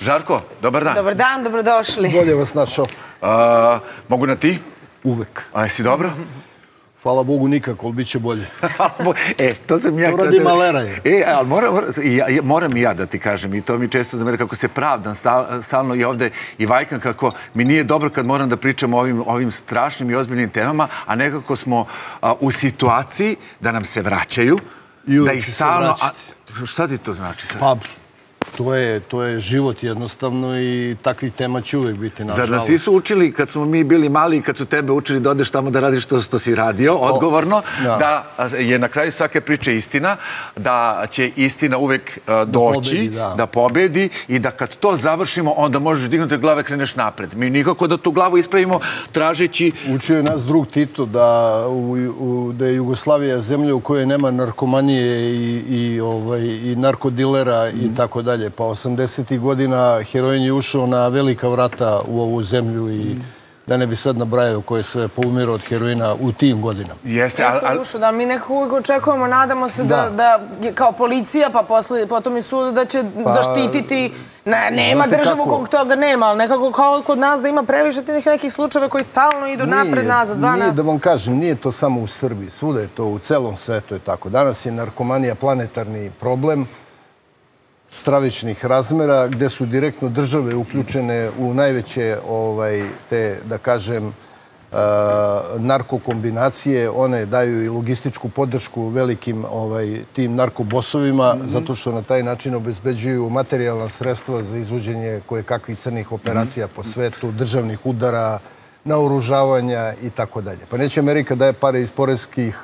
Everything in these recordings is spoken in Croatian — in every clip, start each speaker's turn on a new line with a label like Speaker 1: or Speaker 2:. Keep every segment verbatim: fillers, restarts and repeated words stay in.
Speaker 1: Žarko, dobar dan.
Speaker 2: Dobar dan, dobrodošli.
Speaker 3: Bolje vas našao.
Speaker 1: Mogu na ti?
Speaker 3: Uvek.
Speaker 1: A jesi dobro?
Speaker 3: Hvala Bogu nikako, ali bit će bolje.
Speaker 1: E, to sam ja...
Speaker 3: To radi malera je.
Speaker 1: E, ali moram i ja da ti kažem, i to mi često zamera kako se pravdam stalno i ovde i vajkam kako mi nije dobro kad moram da pričam o ovim strašnim i ozbiljnim temama, a nekako smo u situaciji da nam se vraćaju, da ih stalno... Šta ti to znači sad?
Speaker 3: Pa, to je život jednostavno i takvih tema će uvek biti, nažalost.
Speaker 1: Zar nas nisu učili, kad smo mi bili mali i kad su tebe učili da odeš tamo da radiš to što si radio, odgovorno, da je na kraju svake priče istina, da će istina uvek doći, da pobedi i da kad to završimo, onda možeš dignuti glave, kreneš napred. Mi nikako da tu glavu ispravimo tražeći...
Speaker 3: Učio je nas drug Tito da je Jugoslavija zemlja u kojoj nema narkomanije i narkodilera i tako dalje. Pa osamdesetih godina heroin je ušao na velika vrata u ovu zemlju i da ne bi sad nabrajao ko je sve poumirao od heroina u tim godinama.
Speaker 2: Jeste ušao, da mi nekako uvijek očekujemo, nadamo se da kao policija, pa potom i sud, da će zaštititi, nema državu kog toga nema, ali nekako kao kod nas da ima previše tih nekih slučajeva koji stalno idu napred, nazad, dva napred.
Speaker 3: Nije, da vam kažem, nije to samo u Srbiji, svuda je to, u celom svetu je tako. Danas je narkomanija planetarni problem stravičnih razmera, gde su direktno države uključene u najveće te, da kažem, narkokombinacije. One daju i logističku podršku velikim tim narkobosovima, zato što na taj način obezbeđuju materijalna sredstva za izvođenje kojekakvih crnih operacija po svetu, državnih udara, naoružavanja i tako dalje. Pa neće Amerika daje pare iz poreskih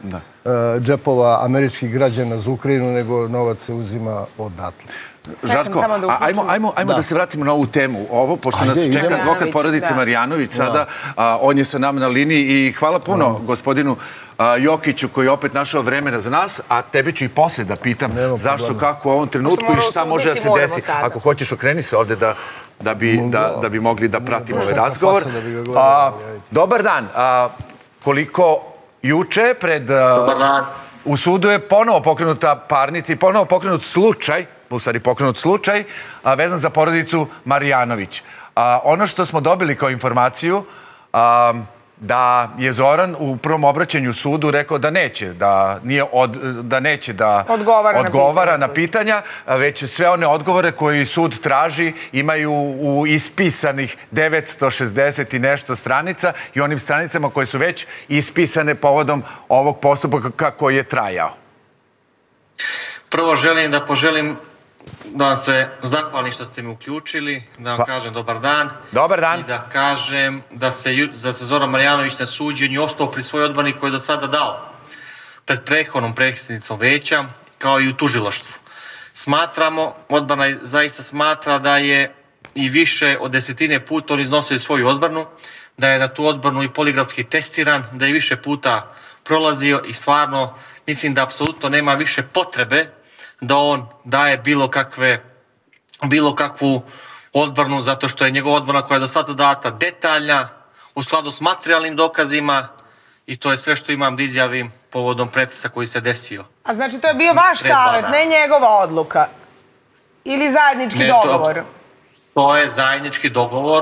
Speaker 3: džepova američkih građana za Ukrajinu, nego novac se uzima odatle.
Speaker 1: Žarko, ajmo da se vratimo na ovu temu. Ovo, pošto nas čeka advokat porodice Marjanović sada, on je sa nama na liniji i hvala puno gospodinu Jokiću koji je opet našao vremena za nas, a tebe ću i posle da pitam zašto, kako u ovom trenutku i šta može da se desi. Ako hoćeš, okreni se ovde da bi mogli da pratimo ovaj razgovor. Dobar dan. Koliko juče pred... U sudu je ponovo pokrenuta parnica i ponovo pokrenut slučaj, u stvari pokrenut slučaj, vezan za porodicu Marjanović. Ono što smo dobili kao informaciju, da je Zoran u prvom obraćanju sudu rekao da neće, da neće da odgovara na pitanja, već sve one odgovore koje sud traži imaju u ispisanih devetsto šezdeset i nešto stranica i onim stranicama koje su već ispisane povodom ovog postupka koji je trajao.
Speaker 4: Prvo želim da poželim da vam se zahvalim što ste mi uključili, da vam kažem dobar dan.
Speaker 1: Dobar dan.
Speaker 4: I da kažem da se Zoran Marjanović na suđenju ostao pri svojoj odbrani koju je do sada dao pred prethodnom predsjednicom veća, kao i u tužilaštvu. Smatramo, odbrana zaista smatra da je i više od desetine puta on iznosio svoju odbranu, da je na tu odbranu i poligrafski testiran, da je više puta prolazio i stvarno mislim da apsolutno nema više potrebe da on daje bilo kakve, bilo kakvu odbranu, zato što je njegova odbrana koja je do sada data detaljna, u skladu s materijalnim dokazima i to je sve što imam da izjavim povodom pretesa koji se desio.
Speaker 2: A znači to je bio vaš savjet, ne njegova odluka? Ili zajednički dogovor?
Speaker 4: To je zajednički dogovor.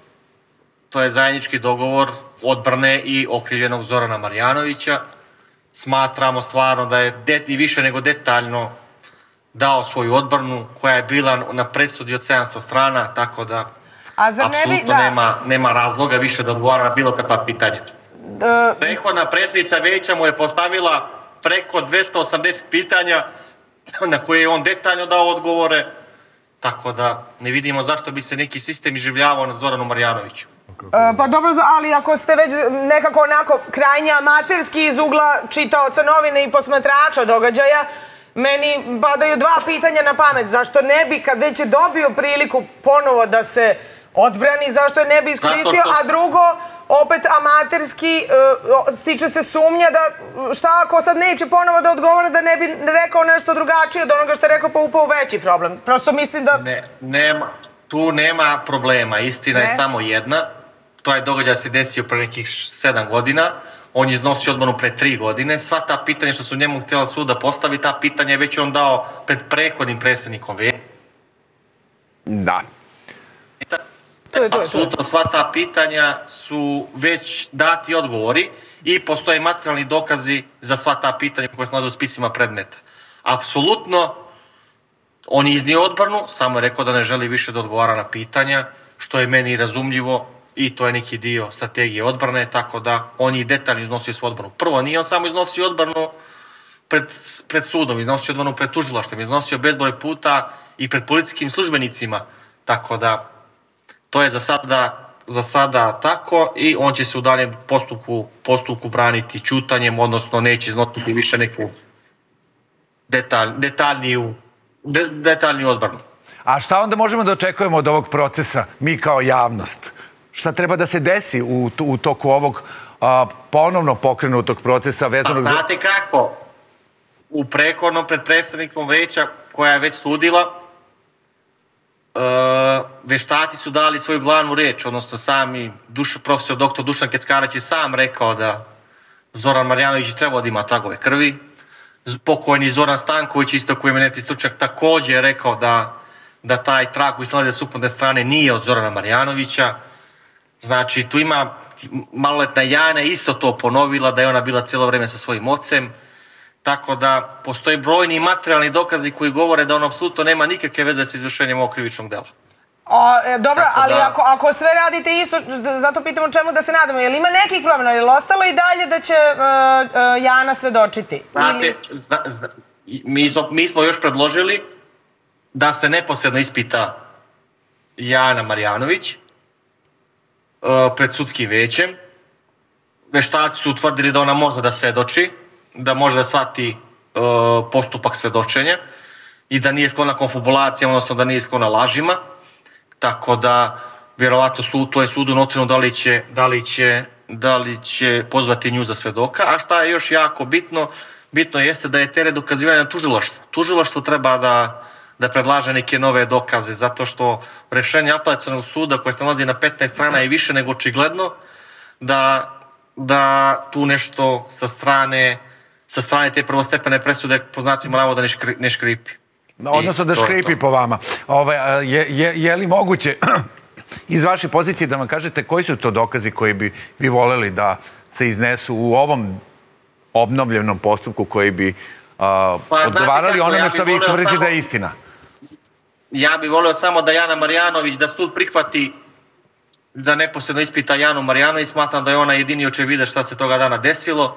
Speaker 4: To je zajednički dogovor odbrane i okrivljenog Zorana Marjanovića. Smatramo stvarno da je i više nego detaljno dao svoju odbranu koja je bila na presudi od sedamsto strana, tako da apsolutno nema razloga više da odgovara na bilo kakva pitanja. Prethodna predsjednica veća mu je postavila preko dvesta osamdeset pitanja na koje je on detaljno dao odgovore, tako da ne vidimo zašto bi se neki sistem iživljavao nad Zoranom Marjanoviću.
Speaker 2: Pa dobro, ali ako ste već nekako onako krajnje amaterski iz ugla čitaoca novine i posmatrača događaja, meni padaju dva pitanja na pamet. Zašto ne bi, kad već je dobio priliku ponovo da se odbrani, zašto je ne bi iskoristio, a drugo, opet amaterski, stiče se sumnja da šta ako sad neće ponovo da odgovara, da ne bi rekao nešto drugačije od onoga što je rekao, pa upao u veći problem. Prosto mislim da...
Speaker 4: Ne, tu nema problema. Istina je samo jedna. Taj događaj se desio pre nekih sedam godina. On je iznosio odbranu pre tri godine. Sva ta pitanja što su njemu htjela suda postavi, ta pitanja je već on dao pred prethodnim predsjednikom veća.
Speaker 1: Da.
Speaker 4: Apsolutno sva ta pitanja su već dati odgovori i postoje materijalni dokazi za sva ta pitanja koje se nalaze u spisima predmeta. Apsolutno, on je iznio odbranu, samo je rekao da ne želi više da odgovara na pitanja, što je meni razumljivo i to je neki dio strategije odbrane, tako da on je detaljno iznosio svoju odbranu. Prvo, nije on samo iznosio odbranu pred, pred sudom, iznosio odbranu pred tužilaštvom, iznosio bezbroj puta i pred policijskim službenicima, tako da to je za sada, za sada tako i on će se u daljem postupku, postupku braniti ćutanjem, odnosno neće iznositi više neku detalj, detaljniju, de, detaljniju odbranu.
Speaker 1: A šta onda možemo da očekujemo od ovog procesa, mi kao javnost? Šta treba da se desi u, u toku ovog a, ponovno pokrenutog procesa vezanog za...
Speaker 4: Pa znate kako? U prehodnom pred predsednikom veća koja je već sudila, Uh, veštaci su dali svoju glavnu reč, odnosno sami duš, profesor doktor Dušan Keckarać je sam rekao da Zoran Marjanović trebao da ima tragove krvi. Pokojni Zoran Stanković, isto koji je eminentni stručnjak, također je rekao da, da taj trag koji slaze suprotne strane nije od Zorana Marjanovića. Znači, tu ima maloletna Jana isto to ponovila, da je ona bila cijelo vreme sa svojim ocem. Tako da postoje brojni materijalni dokazi koji govore da on apsolutno nema nikakve veze sa izvršenjem ovog krivičnog dela.
Speaker 2: A, e, dobro, tako ali da... ako, ako sve radite isto, zato pitamo čemu da se nadamo. Je li ima nekih promjena? Je li ostalo i dalje da će uh, uh, Jana svedočiti?
Speaker 4: Znate,
Speaker 2: Ili...
Speaker 4: zna, zna, mi, smo, mi smo još predložili da se neposredno ispita Jana Marjanović uh, pred sudskim većem. Veštaci su utvrdili da ona može da svedoči, da može da shvati uh, postupak svedočenja i da nije sklona konfabulacijama, odnosno da nije sklona lažima. Tako da, vjerovatno, su, to je sudu notreno da li će, da li će, da li će pozvati nju za svedoka. A šta je još jako bitno? Bitno jeste da je teret dokazivanja na tužilaštvu. Tužilaštvo treba da, da predlaže neke nove dokaze, zato što rešenje apelacionog suda koje se nalazi na petnaest strana je više nego očigledno da, da tu nešto sa strane sa strane te prvostepene presude po znacima navoda ne, škri, ne škripi.
Speaker 1: Odnosno da škripi po vama. Ove, je, je, je li moguće iz vaše pozicije da vam kažete koji su to dokazi koji bi vi voleli da se iznesu u ovom obnovljenom postupku koji bi a, pa, odgovarali kako, onome ja što vi tvrdite samo, da je istina?
Speaker 4: Ja bih volio samo da Jana Marjanović, da sud prihvati da neposredno ispita Janu Marjanović. Smatram da je ona jedini očevidac šta se toga dana desilo.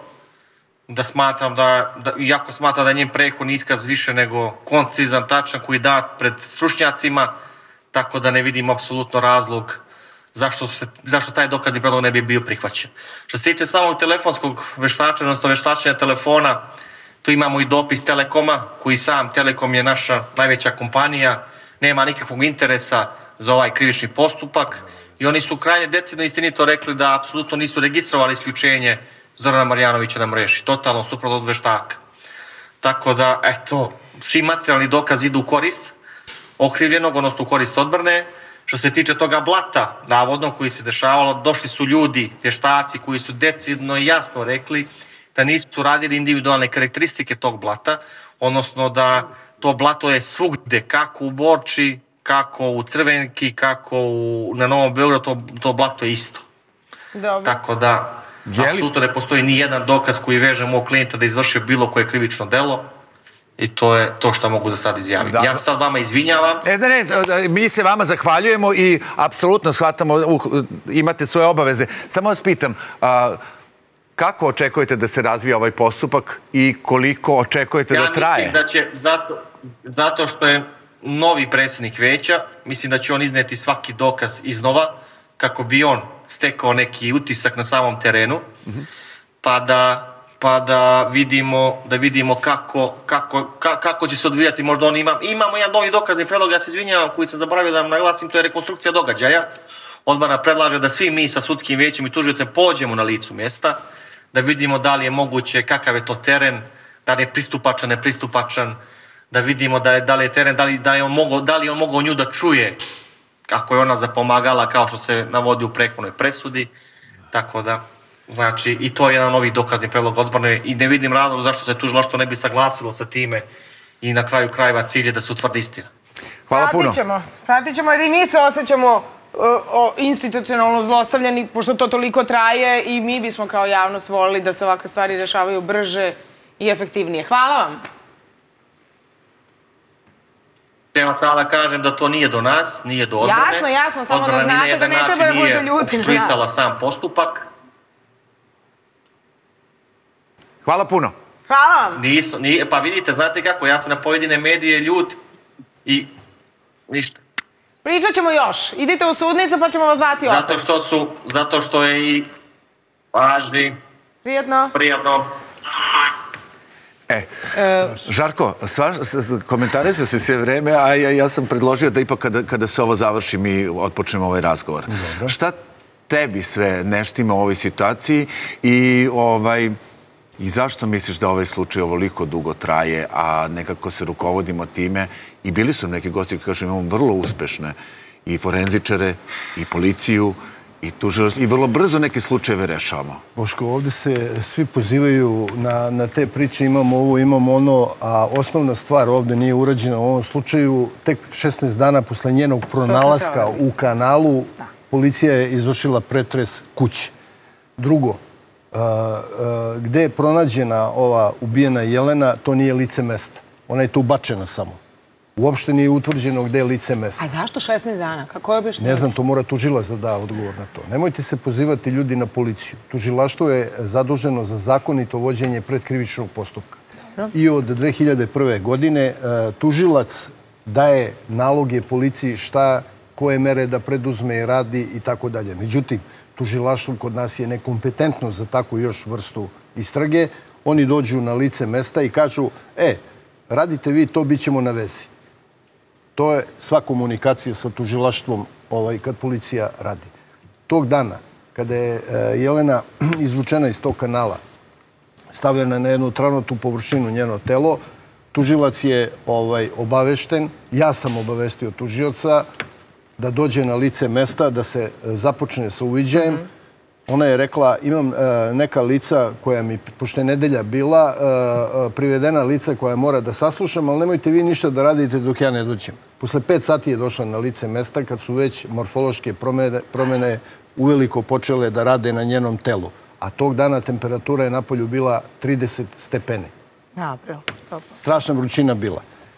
Speaker 4: Da smatram da, da iako smatram da je njen prethodni iskaz više nego koncizan, tačan, koji je dat pred stručnjacima, tako da ne vidim apsolutno razlog zašto, se, zašto taj dokazni predlog ne bi bio prihvaćen. Što se tiče samog telefonskog veštačenja, odnosno veštačenja telefona, tu imamo i dopis Telekoma, koji sam, Telekom je naša najveća kompanija, nema nikakvog interesa za ovaj krivični postupak i oni su krajnje decidno istinito rekli da apsolutno nisu registrovali isključenje Zorana Marjanovića na mreži, totalno suprotno od veštaka. Tako da, eto, svi materijalni dokazi idu u korist okrivljenog, odnosno u korist odbrane. Što se tiče toga blata, navodno, koji se dešavalo, došli su ljudi, vještaci, koji su decidno i jasno rekli da nisu radili individualne karakteristike tog blata, odnosno da to blato je svugde, kako u Borči, kako u Crvenki, kako u, na Novom Beogradu, to, to blato je isto.
Speaker 2: Dobro.
Speaker 4: Tako da, apsolutno ne postoji ni jedan dokaz koji veže mog klijenta da je izvršio bilo koje krivično delo i to je to što mogu za sad izjaviti. Da. Ja sad vama izvinjavam.
Speaker 1: E, da ne, mi se vama zahvaljujemo i apsolutno shvatamo, uh, imate svoje obaveze. Samo vas pitam, uh, kako očekujete da se razvija ovaj postupak i koliko očekujete
Speaker 4: ja
Speaker 1: da traje?
Speaker 4: Ja mislim da će, zato, zato što je novi predsjednik veća, mislim da će on izneti svaki dokaz iznova, kako bi on stekao neki utisak na samom terenu, mm-hmm. pa da pa da vidimo da vidimo kako kako ka, kako će se odvijati. Možda on ima imamo jedan novi dokazni predlog, ja se izvinjavam, koji sam zaboravio da vam naglasim, to je rekonstrukcija događaja. Odbrana predlaže da svi mi sa sudskim većem i tužiocem pođemo na licu mjesta, da vidimo da li je moguće, kakav je to teren, da li je pristupačan, nepristupačan, da vidimo da je da li je teren, da li da je on mogao da li je on mogao nju da čuje kako je ona zapomagala, kao što se navodi u prethodnoj presudi. Tako da, znači, i to je jedan novi dokazni predlog odbrane i ne vidim razlog zašto se tužilaštvo ne bi saglasilo sa time i na kraju krajeva cilj je da se utvrdi istina.
Speaker 1: Hvala puno.
Speaker 2: Pratit ćemo. Pratit ćemo jer i mi se osjećamo institucionalno zlostavljeni, pošto to toliko traje i mi bismo kao javnost volili da se ovakve stvari rešavaju brže i efektivnije. Hvala vam.
Speaker 4: Htjela sam da kažem da to nije do nas, nije do odbrane.
Speaker 2: Jasno, jasno, samo da znate da ne treba da bude ljuti na nas.
Speaker 4: Opstruisala sam postupak.
Speaker 1: Hvala puno.
Speaker 2: Hvala vam.
Speaker 4: Nisu, nije, pa vidite, znate kako, ja sam na pojedine medije ljut i ništa.
Speaker 2: Pričat ćemo još. Idite u sudnicu pa ćemo vas zvati opet.
Speaker 4: Zato što su, zato što je i važni.
Speaker 2: Prijetno.
Speaker 4: Prijetno.
Speaker 1: E, Žarko, komentari su se sve vreme, a ja sam predložio da ipak kada se ovo završi mi otpočnemo ovaj razgovor. Šta tebi sve neštima u ovoj situaciji i ovaj... I zašto misliš da ovaj slučaj ovoliko dugo traje, a nekako se rukovodimo time? I bili su neki gosti koji kažu imamo vrlo uspešne i forenzičare, i policiju, i tužilaštvo, i vrlo brzo neke slučajeve rešavamo.
Speaker 3: Boško, ovdje se svi pozivaju na te priče, imamo ovo, imamo ono, a osnovna stvar ovdje nije urađena u ovom slučaju. Tek šesnaest dana posle njenog pronalaska u kanalu, policija je izvršila pretres kuće. Drugo, gde je pronađena ova ubijena Jelena, to nije lice mesta. Ona je tu ubačena samo. Uopšte nije utvrđeno gde je lice mesta.
Speaker 2: A zašto šesnaest dana? Kako je objašnjenje?
Speaker 3: Ne znam, to mora tužilac da da odgovor na to. Nemojte se pozivati ljudi na policiju. Tužilaštvo je zaduženo za zakonito vođenje predkrivičnog postupka. I od dve hiljade prve. godine tužilac daje naloge policiji šta, koje mere da preduzme i radi i tako dalje. Međutim, tužilaštvo kod nas je nekompetentno za takvu još vrstu istrage. Oni dođu na lice mesta i kažu, e, radite vi to, bit ćemo na vezi. To je sva komunikacija sa tužilaštvom kad policija radi. Tog dana, kada je Jelena izvučena iz tog kanala, stavljena na jednu travnatu površinu njeno telo, tužilac je obavešten, ja sam obavestio tužioca, da dođe na lice mesta, da se započne sa uviđajem. Ona je rekla, imam neka lica koja mi, pošto je nedelja bila, privedena lica koja mora da saslušam, ali nemojte vi ništa da radite dok ja ne dođem. Posle pet sati je došla na lice mesta kad su već morfološke promene uveliko počele da rade na njenom telu. A tog dana temperatura je napolju bila trideset stepeni. Strašna vrućina bila.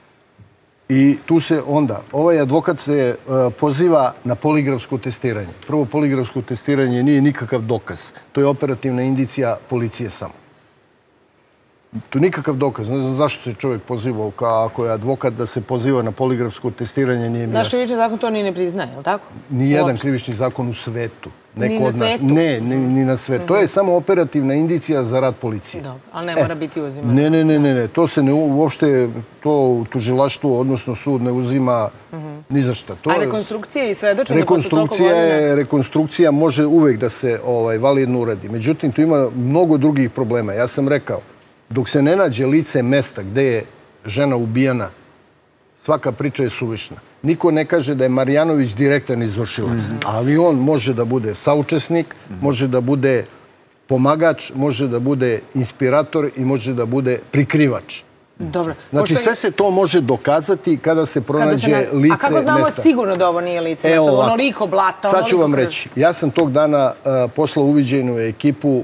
Speaker 3: I tu se onda, ovaj advokat se poziva na poligrafsko testiranje. Prvo, poligrafsko testiranje nije nikakav dokaz. To je operativna indicija policije samo. To je nikakav dokaz. Ne znam zašto se čovjek pozivao, ako je advokat da se poziva na poligrafsko testiranje, nije mi jasno.
Speaker 2: Naš krivični zakon to ni ne priznaje, je li tako?
Speaker 3: Nijedan krivični zakon u svetu.
Speaker 2: Ni na svetu?
Speaker 3: Ne, ni na svetu. To je samo operativna indicija za rad policije.
Speaker 2: Dobro, ali ne mora biti uzimano.
Speaker 3: Ne, ne, ne, ne. To se uopšte, to u tužilaštvu, odnosno sud, ne uzima ni za šta.
Speaker 2: A rekonstrukcija i svedočenje posle toliko godina?
Speaker 3: Rekonstrukcija može uvek da se validno uradi. Međutim, tu ima mnogo drugih problema. Ja sam rekao, dok se ne nađe lice mesta gde je žena ubijana, svaka priča je suvišna. Niko ne kaže da je Marjanović direktan izvršilac, ali on može da bude saučesnik, može da bude pomagač, može da bude inspirator i može da bude prikrivač.
Speaker 2: Dobro.
Speaker 3: Znači, sve se to može dokazati kada se pronađe lice mesta.
Speaker 2: A kako znamo sigurno da ovo nije lice mesta? Onoliko blata, onoliko...
Speaker 3: Sad ću vam reći. Ja sam tog dana poslao uviđajnu ekipu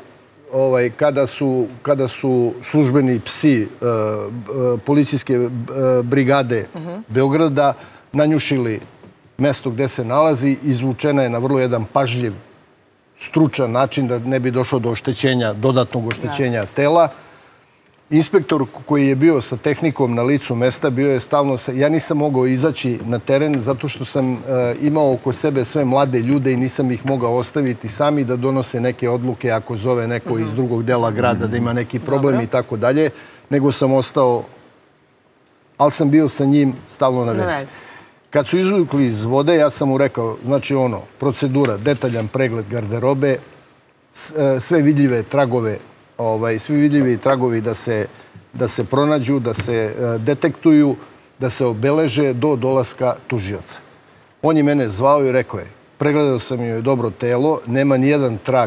Speaker 3: kada su službeni psi policijske brigade Beograda nanjušili mesto gde se nalazi, izvučena je na vrlo jedan pažljiv, stručan način da ne bi došlo do oštećenja, dodatnog oštećenja tela. Inspektor koji je bio sa tehnikom na licu mesta bio je stalno... Ja nisam mogao izaći na teren zato što sam imao oko sebe sve mlade ljude i nisam ih mogao ostaviti sami da donose neke odluke ako zove neko iz drugog dela grada da ima neki problem i tako dalje, nego sam ostao, ali sam bio sa njim stalno na vezi. Kad su izvukli iz vode, ja sam mu rekao, znači ono, procedura, detaljan pregled garderobe, sve vidljive tragove, svi vidljivi tragovi da se pronađu, da se detektuju, da se obeleže do dolaska tužioca. On je mene zvao i rekao je, pregledao sam joj dobro telo, nema nijedan trag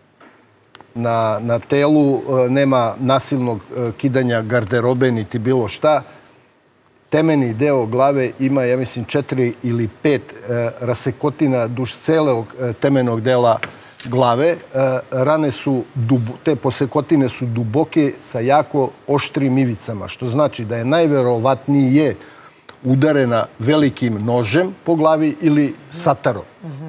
Speaker 3: na telu, nema nasilnog kidanja garderobe niti bilo šta. temeni deo glave ima, ja mislim, četiri ili pet rasekotina duž celog temenog dela glave. Rane su, te posekotine su duboke sa jako oštrim ivicama, što znači da je najverovatnije udarena velikim nožem po glavi ili satarom.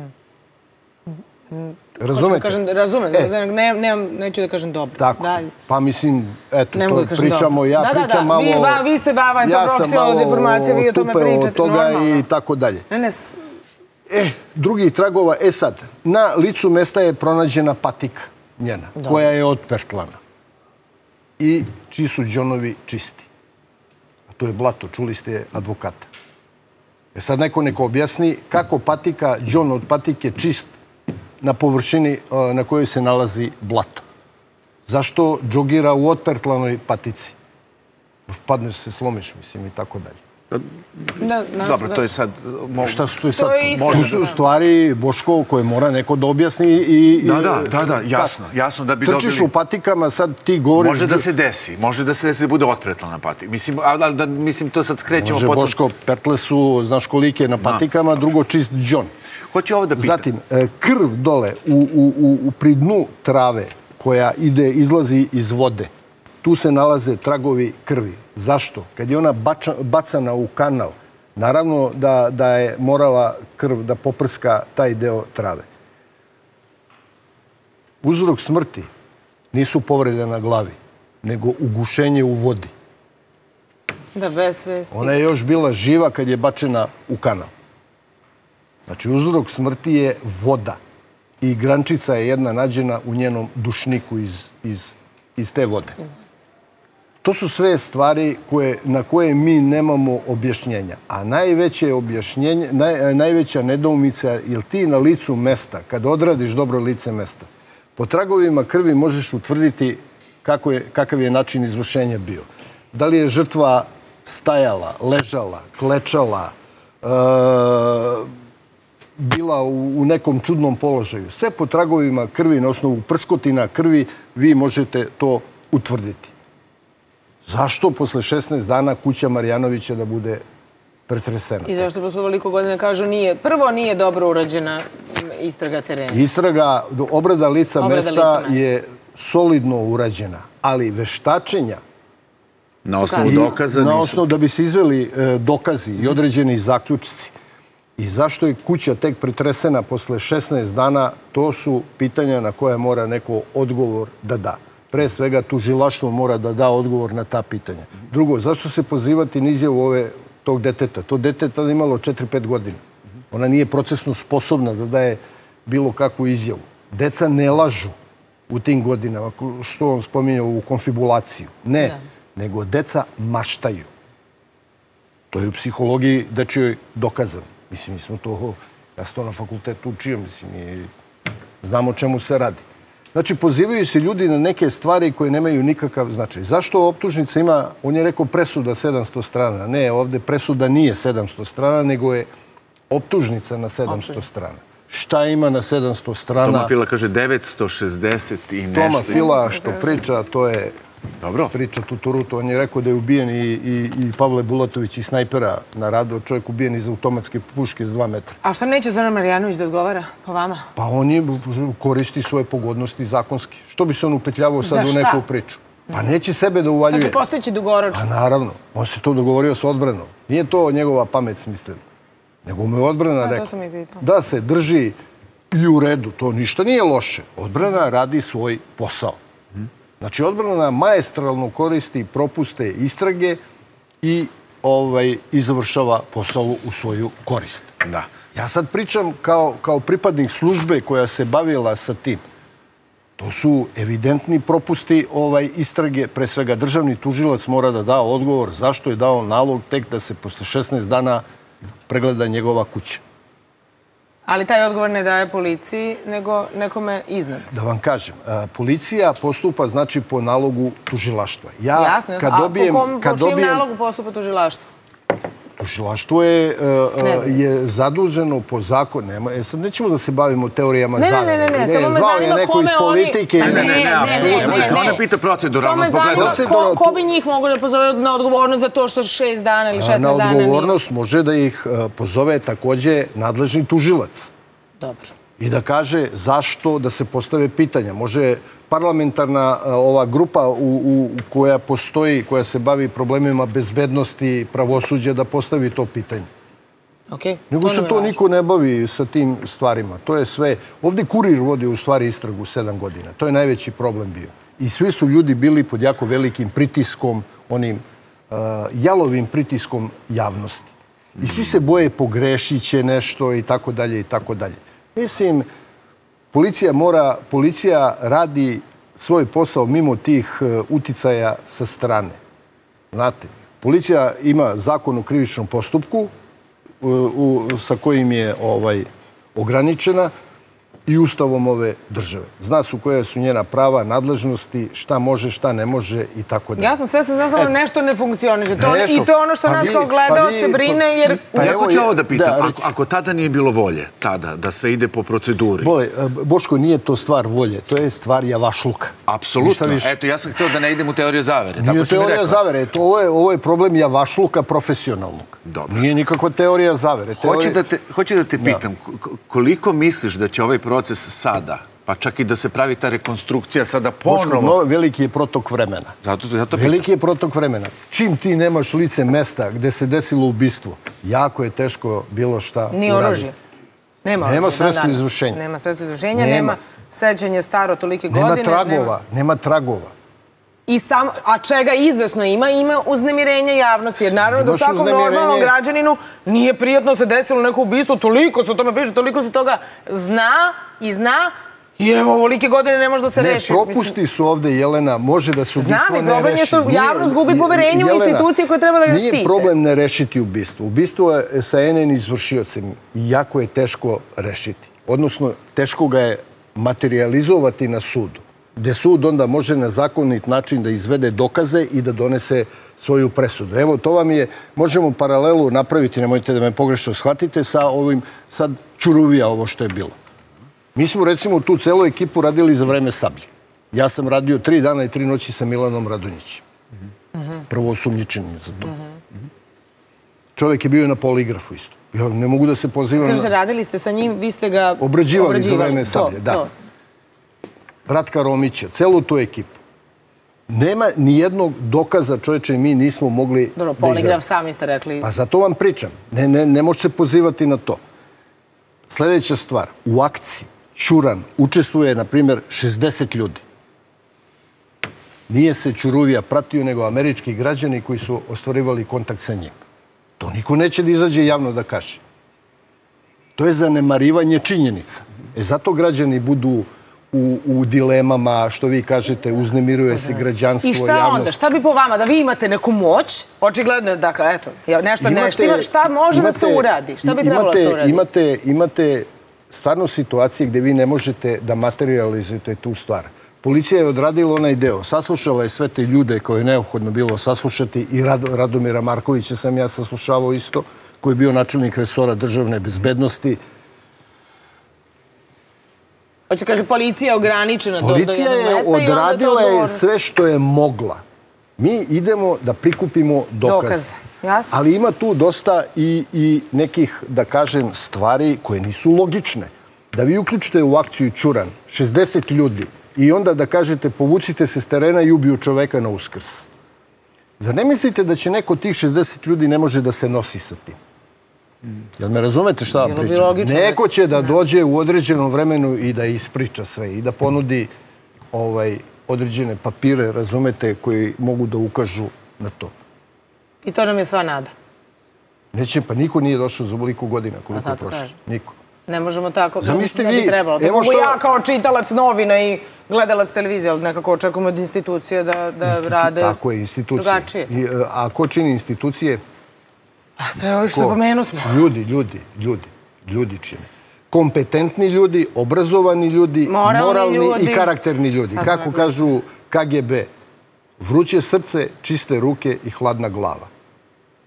Speaker 3: Razumete?
Speaker 2: Razumem, neću da kažem dobro.
Speaker 3: Tako, pa mislim, eto, to pričamo, ja pričam malo...
Speaker 2: Da, da, vi ste bava, to profesionalna deformacija, vi o tome pričate, normalno.
Speaker 3: I tako dalje.
Speaker 2: Ne, ne...
Speaker 3: E, drugih tragova, e sad, na licu mesta je pronađena patika njena, koja je otpertlana. I čiji su džonovi čisti. A to je blato, čuli ste advokata. E sad neko neko objasni kako patika, džon od patike čist na površini na kojoj se nalazi blato. Zašto džogira u otpertlanoj patici? Možda padneš se, slomiš, mislim, i tako dalje.
Speaker 1: Dobro, to je sad...
Speaker 3: Šta su to je sad? To su stvari, Boško, koje mora neko da objasni i...
Speaker 1: Da, da, da, da, jasno, jasno da bi dobili...
Speaker 3: Trčiš u patikama, sad ti govoriš...
Speaker 1: Može da se desi, može da se desi da bude otpretlana patika. Mislim, to sad skrećemo potom...
Speaker 3: Može, Boško, pertle su, znaš kolike na patikama, drugo čist džon.
Speaker 1: Hoću ovo da pitam.
Speaker 3: Zatim, krv dole u pri dnu trave koja ide, izlazi iz vode, tu se nalaze tragovi krvi. Zašto? Kad je ona bacana u kanal, naravno da je morala krv da poprska taj deo trave. Uzrok smrti nisu povrede na glavi, nego ugušenje u vodi.
Speaker 2: Da, bez svesti.
Speaker 3: Ona je još bila živa kad je bačena u kanal. Znači, uzrok smrti je voda. I grančica je jedna nađena u njenom dušniku iz te vode. To su sve stvari na koje mi nemamo objašnjenja. A najveće objašnjenje, najveća nedoumica je jel ti na licu mesta, kad odradiš dobro lice mesta, po tragovima krvi možeš utvrditi kakav je način izvršenja bio. Da li je žrtva stajala, ležala, klečala, bila u nekom čudnom položaju. Sve po tragovima krvi, na osnovu prskotina krvi, vi možete to utvrditi. Zašto posle šesnaest dana kuća Marjanovića da bude pretresena?
Speaker 2: I zašto posle ovoliko godina kažu nije, prvo nije dobro urađena istraga terena?
Speaker 3: Istraga, obrada lica mesta je solidno urađena, ali veštačenja
Speaker 1: na osnovu dokaza nisu.
Speaker 3: Na osnovu da bi se izveli dokazi i određeni zaključci. I zašto je kuća tek pretresena posle šesnaest dana, to su pitanja na koje mora neko odgovor da da. Pre svega, tužilaštvo mora da da odgovor na ta pitanja. Drugo, zašto se pozivati na izjavu tog deteta? To deteta je imalo četiri pet godina. Ona nije procesno sposobna da daje bilo kakvu izjavu. Deca ne lažu u tim godinama, što on spominjao u konfibulaciju. Ne, nego deca maštaju. To je u psihologiji dečijoj dokazano. Mislim, mi smo to, ja sam to na fakultetu učio, mislim, i znamo o čemu se radi. Znači, pozivaju se ljudi na neke stvari koje nemaju nikakav značaj. Zašto optužnica ima, on je rekao presuda sedamsto strana. Ne, ovde presuda nije sedamsto strana, nego je optužnica na sedamsto strana. Šta ima na sedamsto strana?
Speaker 1: Toma Fila kaže devetsto šezdeset i nešto.
Speaker 3: Toma Fila što priča, to je priča tuturutu. On je rekao da je ubijen i Pavle Bulatović i snajpera na radu. Čovjek ubijen iz automatske puške s dva metra.
Speaker 2: A što neće Zoran Marjanović da odgovara po vama?
Speaker 3: Pa on koristi svoje pogodnosti zakonski. Što bi se on upetljavao sad u neku priču? Pa neće sebe da uvaljuje.
Speaker 2: Znači postojeći dugoročno.
Speaker 3: Pa naravno. On se to dogovorio s odbranom. Nije to njegova pamet smislila. Nego mu je odbrana rekao da se drži i u redu. To ništa nije loše. Odbrana radi svoj posao. Znači, odbrana maestralno koristi propuste istrage i izvršava posao u svoju korist. Ja sad pričam kao pripadnik službe koja se bavila sa tim. To su evidentni propusti istrage. Pre svega, državni tužilac mora da da odgovor zašto je dao nalog tek da se posle šesnaest dana pregleda njegova kuća.
Speaker 2: Ali taj odgovor ne daje policiji, nego nekome iznad.
Speaker 3: Da vam kažem, policija postupa, znači, po nalogu tužilaštva.
Speaker 2: Jasno, a po čijem nalogu postupa tužilaštvo?
Speaker 3: Tužilaštvo je zaduženo po zakonu. E sad nećemo da se bavimo teorijama zavere.
Speaker 2: Ne, ne, ne, samo me zanima kome oni...
Speaker 3: Ne,
Speaker 1: ne, ne, apsolutno. Ona pita proceduralno zbog gledalca.
Speaker 2: Samo me zanima ko bi njih mogu da pozove na odgovornost za to što šest dana ili šesnaest dana nije?
Speaker 3: Na odgovornost može da ih pozove takođe nadležni tužilac.
Speaker 2: Dobro.
Speaker 3: I da kaže zašto, da se postave pitanja. Može parlamentarna ova grupa koja postoji, koja se bavi problemima bezbednosti pravosuđa da postavi to pitanje. Nego se to niko ne bavi sa tim stvarima. To je sve. Ovdje Kurir vodi u stvari istragu sedam godina. To je najveći problem bio. I svi su ljudi bili pod jako velikim pritiskom, onim jalovim pritiskom javnosti. I svi se boje pogrešit će nešto i tako dalje i tako dalje. Mislim, policija mora, policija radi svoj posao mimo tih uticaja sa strane. Znate, policija ima zakon o krivičnom postupku sa kojim je ograničena i ustavom ove države. Zna su koje su njena prava, nadležnosti, šta može, šta ne može i tako dalje.
Speaker 2: Jasno, sve se zna, samo nešto ne funkcioniše. I to je ono što nas kao gledaoce brine, jer...
Speaker 1: Ja hoću ovo da pitam, ako tada nije bilo volje, tada, da sve ide po proceduri...
Speaker 3: Boško, nije to stvar volje, to je stvar javašluka.
Speaker 1: Apsolutno. Eto, ja sam htio da ne idem u teoriju zavere.
Speaker 3: Nije teorija zavere, ovo je problem javašluka profesionalnog. Nije nikakva teorija zavere.
Speaker 1: Hoću da te pitam, koliko misliš da će ovaj proces sada, pa čak i da se pravi ta rekonstrukcija sada ponovo...
Speaker 3: Veliki je protok vremena. Veliki je protok vremena. Čim ti nemaš lice mesta gde se desilo ubistvo, jako je teško bilo šta uraditi.
Speaker 2: Ni oružje. Nema oružje.
Speaker 3: Nema sredstvo izvršenja.
Speaker 2: Nema sredstvo izvršenja, nema sećanje staro tolike godine.
Speaker 3: Nema tragova. Nema tragova.
Speaker 2: A čega izvesno ima, ima uznemirenje javnosti. Jer naravno da svakom normalnom građaninu nije prijatno se desilo neko ubistvo, toliko se o tome piše, toliko se toga zna i zna i evo, ovolike godine ne može da se reši.
Speaker 3: Ne, propusti su ovde, Jelena, može da se ubistvo ne reši.
Speaker 2: Znam i problem je što javnost gubi poverenje u institucije koje treba da ga štite.
Speaker 3: Nije problem ne rešiti ubistvo. Ubistvo je sa en en izvršiocem i jako je teško rešiti. Odnosno, teško ga je materializovati na sudu, gde sud onda može na zakonit način da izvede dokaze i da donese svoju presudu. Evo, to vam je, možemo paralelu napraviti, nemojte da me pogrešno shvatite, sa ovim sad Ćuruvija ovo što je bilo. Mi smo recimo tu celu ekipu radili za vreme Sablje. Ja sam radio tri dana i tri noći sa Milanom Radonjićem. Prvo osumnjičenim za to. Čovjek je bio na poligrafu isto. Ja ne mogu da se pozivam...
Speaker 2: Kaže, radili ste sa njim, vi ste ga
Speaker 3: obrađivali za vreme Sablje, da. Ratka Romića, celu tu ekipu. Nema nijednog dokaza, čovječe, mi nismo mogli da izradimo.
Speaker 2: Dobro, poligraf sami ste rekli.
Speaker 3: Pa zato vam pričam. Ne može se pozivati na to. Sljedeća stvar, u akciji Ćuran učestvuje, na primjer, šezdeset ljudi. Nije se Ćuruvija pratio, nego američki građani koji su ostvarivali kontakt sa njim. To niko neće da izađe javno da kaže. To je zanemarivanje činjenica. E zato građani budu u dilemama, što vi kažete, uznemiruje se građanstvo, javnost.
Speaker 2: I šta onda? Šta bi po vama? Da vi imate neku moć, očigledno, dakle, eto, nešto neštima, šta može da se uradi? Šta bi trebalo da se uradi?
Speaker 3: Imate stvarno situacije gde vi ne možete da materializujete tu stvar. Policija je odradila onaj deo, saslušala je sve te ljude koje je neophodno bilo saslušati i Radomira Markovića sam ja saslušavao isto, koji je bio načelnik resora državne bezbednosti.
Speaker 2: Hoće kaže, policija je ograničena do jednog mesta i onda to
Speaker 3: Policija je odradila sve što je mogla. Mi idemo da prikupimo dokaze. Ali ima tu dosta i nekih, da kažem, stvari koje nisu logične. Da vi uključite u akciju Ćuran šezdeset ljudi i onda da kažete povucite se s terena i ubiju čoveka na Uskrs. Zar ne mislite da će neko tih šezdeset ljudi ne može da se nosi sa tim? Jel me razumete šta vam pričam? Neko će da dođe u određenom vremenu i da ispriča sve i da ponudi određene papire, razumete, koji mogu da ukažu na to.
Speaker 2: I to nam je sva nada.
Speaker 3: Neće, pa niko nije došao za ovoliko godina.
Speaker 2: A zato kažem.
Speaker 3: Niko.
Speaker 2: Ne možemo tako, ne bi trebalo. Da mogu ja kao čitalac novina i gledalac televizije, ali nekako očekujemo od institucije da rade drugačije.
Speaker 3: A ko čini institucije?
Speaker 2: A sve ovo što pomenu smo.
Speaker 3: Ljudi, ljudi, ljudi, ljudi čine. Kompetentni ljudi, obrazovani ljudi, moralni i karakterni ljudi. Kako kažu K G B, vruće srce, čiste ruke i hladna glava.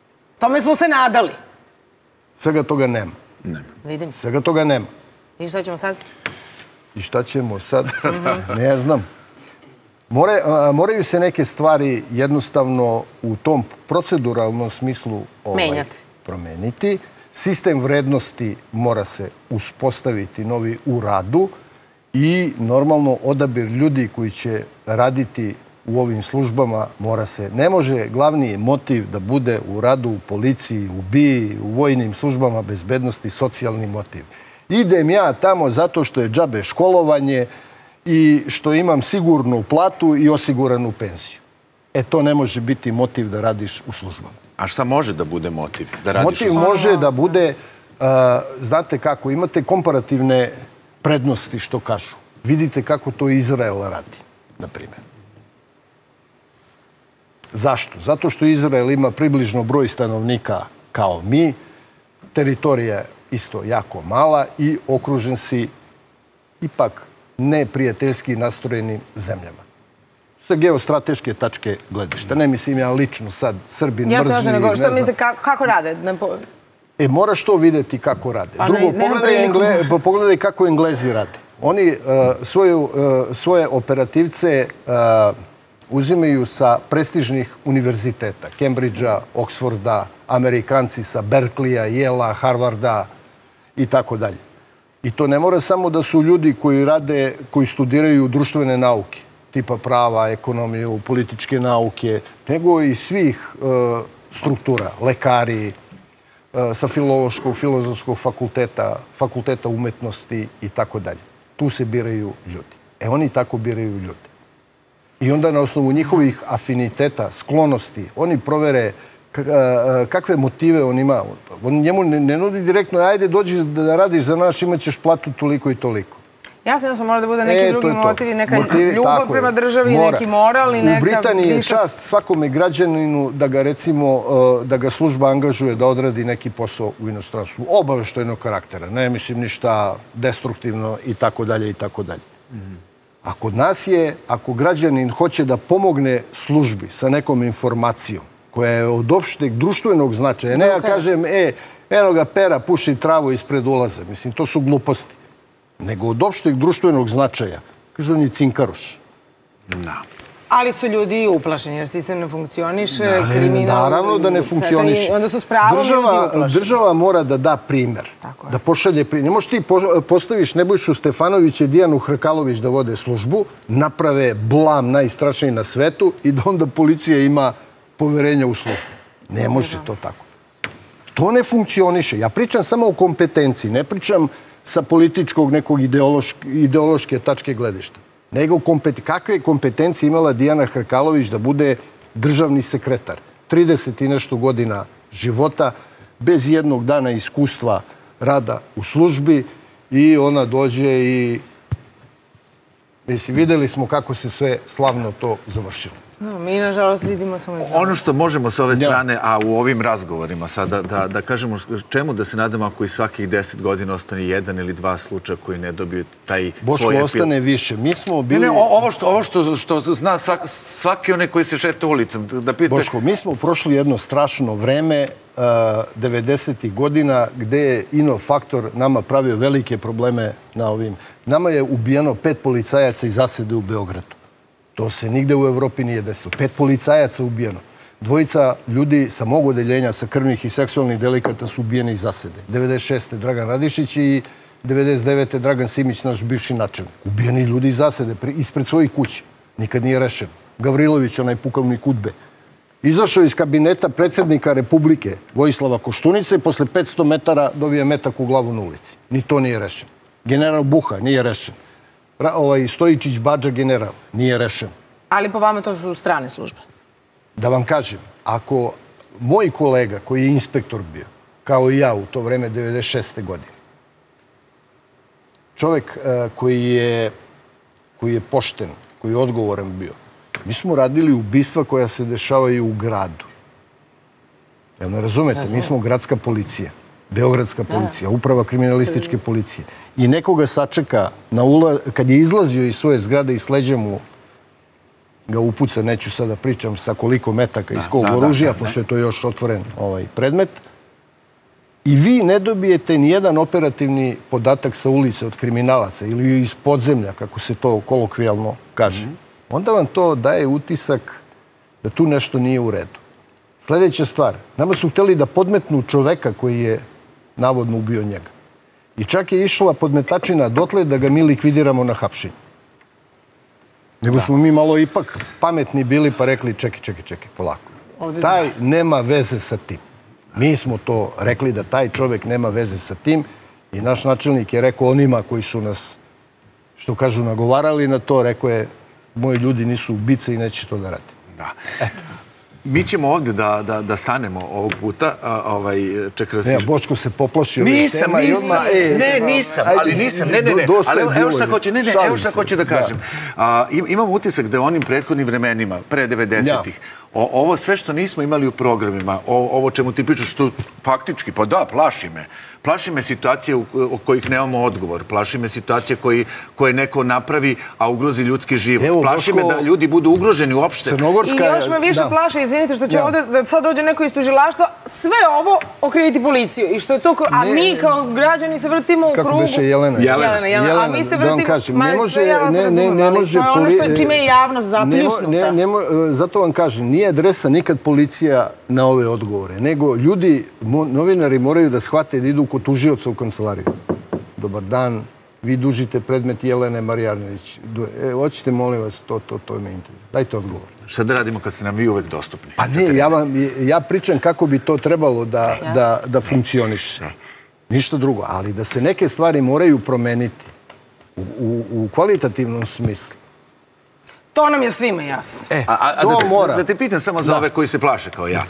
Speaker 2: Tome smo se nadali.
Speaker 3: Svega toga nema.
Speaker 2: Vidim.
Speaker 3: Svega toga nema.
Speaker 2: I šta ćemo sad?
Speaker 3: I šta ćemo sad? Ne znam. Moraju se neke stvari jednostavno u tom proceduralnom smislu promeniti. Sistem vrednosti mora se uspostaviti novi u radu i normalno odabir ljudi koji će raditi u ovim službama mora se. Ne može glavni motiv da bude u radu u policiji, u B I A, u vojnim službama bezbednosti socijalni motiv. Idem ja tamo zato što je džabe školovanje i što imam sigurnu platu i osiguranu penziju. E, to ne može biti motiv da radiš u službama.
Speaker 1: A šta može da bude motiv da radiš u službama?
Speaker 3: Motiv može da bude, znate kako, imate komparativne prednosti što kažu. Vidite kako to Izrael radi, na primjer. Zašto? Zato što Izrael ima približno broj stanovnika kao mi, teritorija je isto jako mala i okružen si ipak neprijateljski nastrojenim zemljama. Sa geostrateške tačke gledišta. Ne mislim ja lično sad, Srbin, mrzli,
Speaker 2: ne znam. Jasno, što mislite, kako rade?
Speaker 3: E, moraš to vidjeti kako rade. Drugo, pogledaj kako Englezi rade. Oni svoje operativce uzimaju sa prestižnih univerziteta. Cambridgea, Oxforda, Amerikanci sa Berkeleya, Yale-a, Harvarda i tako dalje. I to ne mora samo da su ljudi koji rade, koji studiraju društvene nauke, tipa prava, ekonomiju, političke nauke, nego i svih struktura, lekari, sa filološkog, filozofskog fakulteta, fakulteta umetnosti i tako dalje. Tu se biraju ljudi. E, oni tako biraju ljudi. I onda na osnovu njihovih afiniteta, sklonosti, oni provere kakve motive on ima. On njemu ne nudi direktno, ajde dođi da radiš za nas, imat ćeš platu toliko i toliko.
Speaker 2: Ja sam da mora da bude neki drugi motivi, neka ljubav prema državi, neki moral i neka...
Speaker 3: U Britaniji je čast svakome građaninu da ga, recimo, da ga služba angažuje da odradi neki posao u inostranstvu. Obaveštajnog karaktera, ne mislim ništa destruktivno i tako dalje i tako dalje. A kod nas je, ako građanin hoće da pomogne službi sa nekom informacijom koja je od opšteg društvenog značaja, ne ja kažem, e, eno ga Pera puši travu ispred ulaza, mislim, to su gluposti, nego od opšteg društvenog značaja, kaže on je cinkaroš.
Speaker 2: Ali su ljudi uplašeni, jer sistem ne funkcioniše, kriminal...
Speaker 3: Naravno da ne funkcioniše.
Speaker 2: Onda su s pravom ljudi uplašeni.
Speaker 3: Država mora da da primer, da pošalje primer. Ne možeš ti postaviš Nebojšu Stefanovića i Dijanu Hrkalović da vode službu, naprave blam najstrašniji na svetu i da onda policija ima poverenja u službu. Ne može to tako. To ne funkcioniše. Ja pričam samo o kompetenciji, ne pričam sa političkog nekog ideološke tačke gledišta. Nego kakve kompetencije imala Dijana Hrkalović da bude državni sekretar. trideset i nešto godina života, bez jednog dana iskustva rada u službi i ona dođe i... Mislim, videli smo kako se sve slavno to završilo.
Speaker 2: Mi, nažalost, vidimo samo iz...
Speaker 1: Ono što možemo s ove strane, a u ovim razgovorima sada, da kažemo čemu da se nadamo ako i svakih deset godina ostane jedan ili dva slučaja koji ne dobiju taj svoj epilog.
Speaker 3: Boško, ostane više. Mi smo bili...
Speaker 1: Ovo što zna svaki onaj koji se šeta ulicom.
Speaker 3: Boško, mi smo prošli jedno strašno vreme devedesetih godina gde je Inofaktor nama pravio velike probleme na ovim. Nama je ubijeno pet policajaca iz zasede u Beogradu. To se nigde u Evropi nije desilo. Pet policajaca ubijeno. Dvojica ljudi sa mog odeljenja, sa krvnih i seksualnih delikata su ubijeni iz zasede. devedeset šeste. Dragan Radišić i devedeset devete. Dragan Simić, naš bivši načelnik. Ubijeni ljudi iz zasede, ispred svojih kuća. Nikad nije rešeno. Gavrilović, onaj pukovnik Udbe, izašao iz kabineta predsjednika Republike Vojislava Koštunice i posle petsto metara dobije metak u glavu na ulici. Ni to nije rešeno. General Buha nije rešen. Stojičić Badža general, nije rešen.
Speaker 2: Ali po vama to su strane službe?
Speaker 3: Da vam kažem, ako moj kolega koji je inspektor bio, kao i ja u to vreme devedeset šeste. godine, čovjek koji je pošten, koji je odgovoran bio, mi smo radili ubistva koja se dešavaju u gradu. Jel me razumete? Mi smo gradska policija. Beogradska policija, uprava kriminalističke policije. I nekoga sačeka kad je izlazio iz svoje zgrade i sleđe mu ga upuca, neću sada pričam sa koliko metaka iz kog oružja, pošto je to još otvoren predmet. I vi ne dobijete nijedan operativni podatak sa ulice od kriminalaca ili iz podzemlja, kako se to kolokvijalno kaže. Onda vam to daje utisak da tu nešto nije u redu. Sljedeća stvar, nama su htjeli da podmetnu čoveka koji je navodno ubio njega. I čak je išla podmetačina dotle da ga mi likvidiramo na hapšenju. Nego smo mi malo ipak pametni bili pa rekli čekaj, čekaj, čekaj, polako. Taj nema veze sa tim. Mi smo to rekli da taj čovjek nema veze sa tim i naš načelnik je rekao onima koji su nas, što kažu, nagovarali na to, rekao je moji ljudi nisu ubice i neće to da rade.
Speaker 1: Da. Eto. Mi ćemo ovdje da stanemo ovog puta. Čekaj da si...
Speaker 3: Ne, Bočko se poplašio.
Speaker 1: Nisam, nisam. Ne, nisam, ali nisam. Ne, ne, ne. Ali evo šta hoću, ne, ne, evo šta hoću da kažem. Imam utisak da je onim prethodnim vremenima, pre devedesetih, ovo sve što nismo imali u programima, ovo čemu ti pričaš, što faktički, pa da, plaši me. Plaši me situacije o kojih nemamo odgovor. Plaši me situacije koje neko napravi, a ugrozi ljudski život. Plaši me da ljudi budu ugroženi uopšte.
Speaker 2: I još me više plaši, izvinite, što će ovdje, da sad dođe neko iz tužilaštva, sve ovo okriviti policiju. I što je to, a mi kao građani se vrtimo u krugu.
Speaker 3: Kako beše Jelena?
Speaker 2: Jelena, a mi se vrtimo, ma sve ja vas razumem, ali to je ono što čime je javnost zapljusnuta.
Speaker 3: Zato vam kažem, nije adresa nikad policija na ove odgovore, nego ljudi, novinari moraju da shvate da idu kod tužioca u kancelariju. Dobar dan, vi dužite predmet Jelene Marjanović. Hoćete, molim vas, to, to, to me interesuje. Dajte odgovor.
Speaker 1: Šta da radimo kad ste nam vi uvek dostupni?
Speaker 3: Pa ne, ja pričam kako bi to trebalo da funkcioniše. Ništa drugo, ali da se neke stvari moraju promeniti u kvalitativnom smislu.
Speaker 2: To nam je svima jasno.
Speaker 3: E, to mora.
Speaker 1: Da te pitam samo za ove koji se plaše kao ja.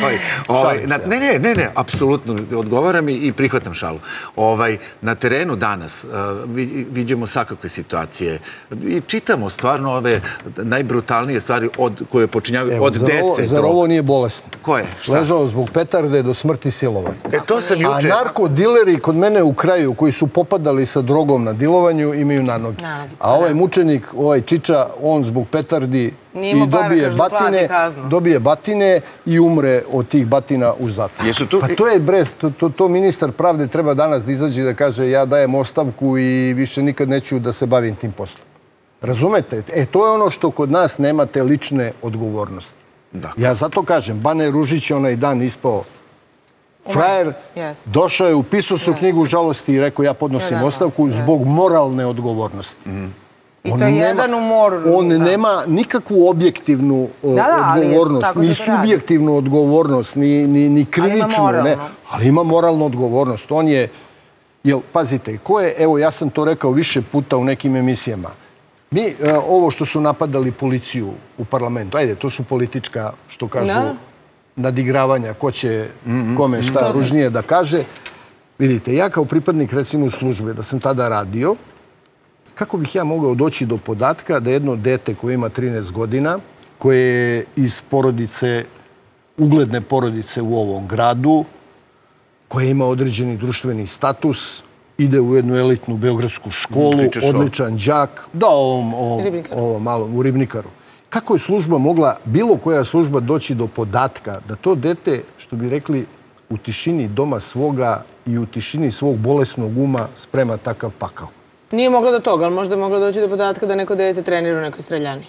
Speaker 1: Ne, ne, ne, ne, apsolutno odgovaram i prihvatam šalu. Na terenu danas vidimo svakakve situacije i čitamo stvarno ove najbrutalnije stvari koje počinjavaju od dece.
Speaker 3: Zar ovo nije bolesno?
Speaker 1: Ko je?
Speaker 3: Ležao zbog petarde do smrti silovan.
Speaker 1: E, to sam juče...
Speaker 3: A narkodileri kod mene u kraju koji su popadali sa drogom na dilovanju imaju nanogice. A ovaj mučenik, ovaj Čiča, on zbog petardi i dobije batine i umre od tih batina u zatvoru. Pa to je brez, to ministar pravde treba danas da izađe i da kaže ja dajem ostavku i više nikad neću da se bavim tim poslom. Razumete? E, to je ono što kod nas nemate lične odgovornosti. Ja zato kažem, Bane Ružić je onaj dan ispao frajer, došao je, upisao se u knjigu žalosti i rekao ja podnosim ostavku zbog moralne odgovornosti.
Speaker 2: I to je jedan umor.
Speaker 3: On nema nikakvu objektivnu odgovornost, ni subjektivnu odgovornost, ni krivičnu, ali ima moralnu odgovornost. On je, jel, pazite, ko je, evo ja sam to rekao više puta u nekim emisijama, mi, ovo što su napadali policiju u parlamentu, ajde, to su politička, što kažu, nadigravanja, ko će kome šta ružnije da kaže. Vidite, ja kao pripadnik recimo službe, da sam tada radio, kako bih ja mogao doći do podatka da jedno dete koje ima trinaest godina, koje je iz porodice, ugledne porodice u ovom gradu, koje ima određeni društveni status, ide u jednu elitnu beogradsku školu, odličan đak, da, ovom malom, u Ribnikaru. Kako je služba mogla, bilo koja služba, doći do podatka da to dete, što bi rekli, u tišini doma svoga i u tišini svog bolesnog uma sprema takav pakao?
Speaker 2: Nije moglo do toga, ali možda je moglo doći do podatka da neko dete trenira u nekoj streljani.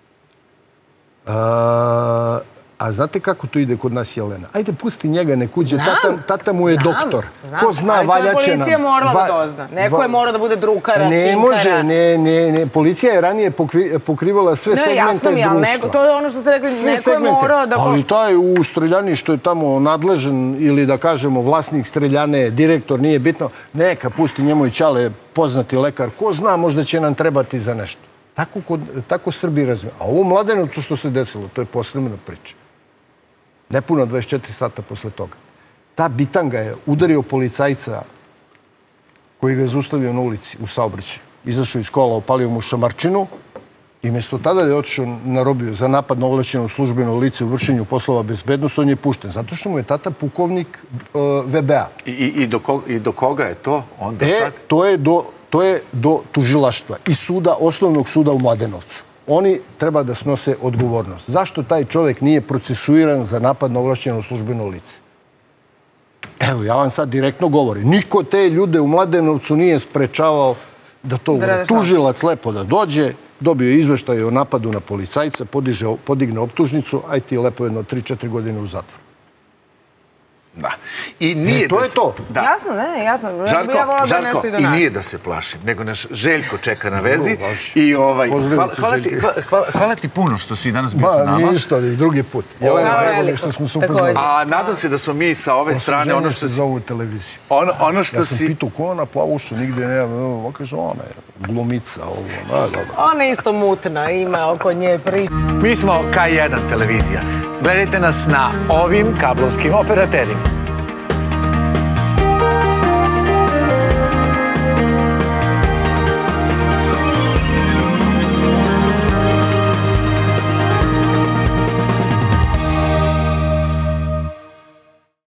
Speaker 3: A znate kako to ide kod nas, Jelena? Ajde, pusti njega, nek uđe. Tata mu je doktor.
Speaker 2: Ko zna, valjače nam. Ali to je policija morala da dozna. Neko je morao da bude drukara, cinkara.
Speaker 3: Ne može, ne, ne. Policija je ranije pokrivala sve segmente društva.
Speaker 2: To je ono što ste rekli, neko je morao da...
Speaker 3: Ali taj u streljani što je tamo nadležan ili da kažemo vlasnik streljane, direktor, nije bitno. Neka pusti njemu i Ćale, poznati lekar. Ko zna, možda će nam trebati za nešto. Tako Srbi razumiju. A ovo Mladenovcu što se desilo, to je posebna priča. Nepuna dvadeset četiri sata posle toga. Ta bitanga je udario policajca koji ga je zaustavio na ulici u saobraćaju. Izašao iz kola, opalio mu šamarčinu i mjesto tada je otišao na robiju za napad na ovlašćeno službeno lice u vršenju poslova bezbednosti, on je pušten. Zato što mu je tata pukovnik V B A.
Speaker 1: I do koga je to onda sad?
Speaker 3: E, to je do... To je do tužilaštva i suda, osnovnog suda u Mladenovcu. oni treba da snose odgovornost. Zašto taj čovjek nije procesuiran za napad na ovlašćeno službeno lice? Evo, ja vam sad direktno govorim. Niko te ljude u Mladenovcu nije sprečavao da to tužilac lepo da dođe, dobio izveštaj o napadu na policajca, podigne optužnicu, aj ti lepo jedno tri četiri godine u zatvoru.
Speaker 1: Da. I nije
Speaker 3: to je to.
Speaker 2: Jasno, ne, jasno.
Speaker 1: Žarko, i nije da se plašim, nego naš Željko čeka na vezi. I hvala ti puno što si danas bio sa nama.
Speaker 3: Ba, ništa, drugi put.
Speaker 1: A nadam se da smo mi sa ove strane ono što si...
Speaker 3: za ovu televiziju.
Speaker 1: Ono što si...
Speaker 3: Ja sam pitao ko ona plavuša, nigde nema. Kaže, ona je glumica.
Speaker 2: Ona je isto mutna, ima oko nje priča.
Speaker 5: Mi smo K jedan televizija. Gledajte nas na ovim kablovskim operaterima.